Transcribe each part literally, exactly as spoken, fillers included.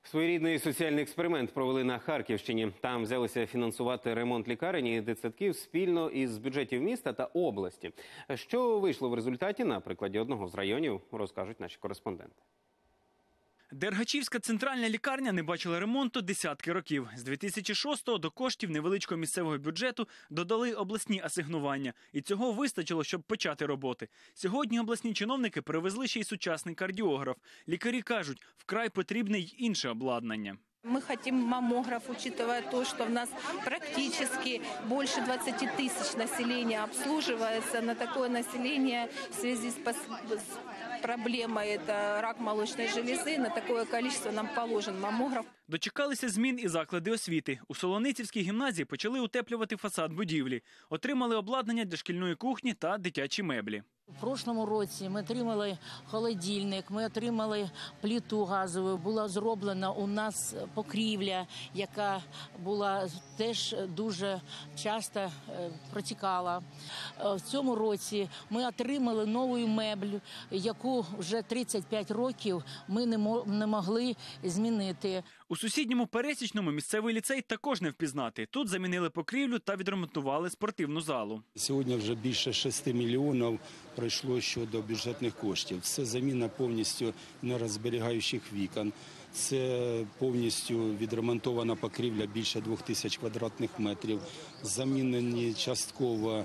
Своєрідний соціальний експеримент провели на Харківщині. Там взялися фінансувати ремонт лікарень і дитсадків спільно із бюджетів міста та області. Що вийшло в результаті, на прикладі одного з районів, розкажуть наші кореспонденти. Дергачівська центральна лікарня не бачила ремонту десятки років. З дві тисячі шостого до коштів невеличкого місцевого бюджету додали обласні асигнування. І цього вистачило, щоб почати роботи. Сьогодні обласні чиновники привезли ще й сучасний кардіограф. Лікарі кажуть, вкрай потрібне й інше обладнання. Мы хотим маммограф, учитывая то, что у нас практически больше двадцати тысяч населения обслуживается. На такое население в связи с проблемой это рак молочной железы, на такое количество нам положен маммограф. Дочекалися змін і заклади освіти. У Солоницівській гімназії почали утеплювати фасад будівлі. Отримали обладнання для шкільної кухні та дитячі меблі. У прошлому році ми отримали холодильник, ми отримали плиту газову, була зроблена у нас покрівля, яка була теж дуже часто протікала. В цьому році ми отримали нову меблю, яку вже тридцять п'ять років ми не могли змінити. У сусідньому Пересічному місцевий ліцей також не впізнати. Тут замінили покрівлю та відремонтували спортивну залу. Сьогодні вже більше шести мільйонів пройшло щодо бюджетних коштів. Це заміна повністю нерозберігаючих вікон. Це повністю відремонтована покрівля більше двох тисяч квадратних метрів. Замінені частково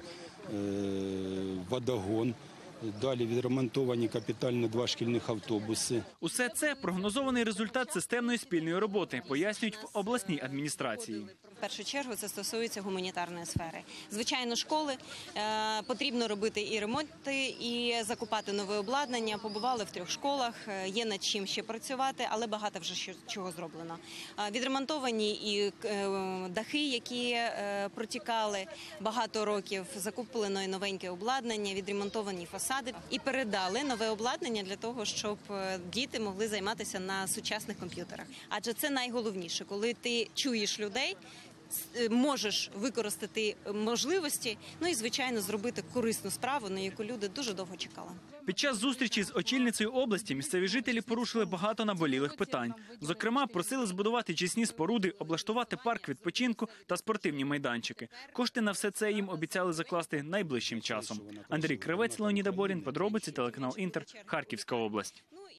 водогон. Далі відремонтовані капітально два шкільних автобуси. Усе це – прогнозований результат системної спільної роботи, пояснюють в обласній адміністрації. В першу чергу це стосується гуманітарної сфери. Звичайно, школи е, потрібно робити і ремонти, і закупати нове обладнання. Побували в трьох школах, є над чим ще працювати, але багато вже що, чого зроблено. Е, відремонтовані і е, дахи, які е, протікали багато років, закуплено і новеньке обладнання, відремонтовані фасади. І передали нове обладнання для того, щоб діти могли займатися на сучасних комп'ютерах. Адже це найголовніше, коли ти чуєш людей, можеш використати можливості, ну і, звичайно, зробити корисну справу, на яку люди дуже довго чекали. Під час зустрічі з очільницею області місцеві жителі порушили багато наболілих питань. Зокрема, просили збудувати чисні споруди, облаштувати парк відпочинку та спортивні майданчики. Кошти на все це їм обіцяли закласти найближчим часом. Андрій Кривець, Леонід Аборін, подробиці, телеканал Інтер, Харківська область.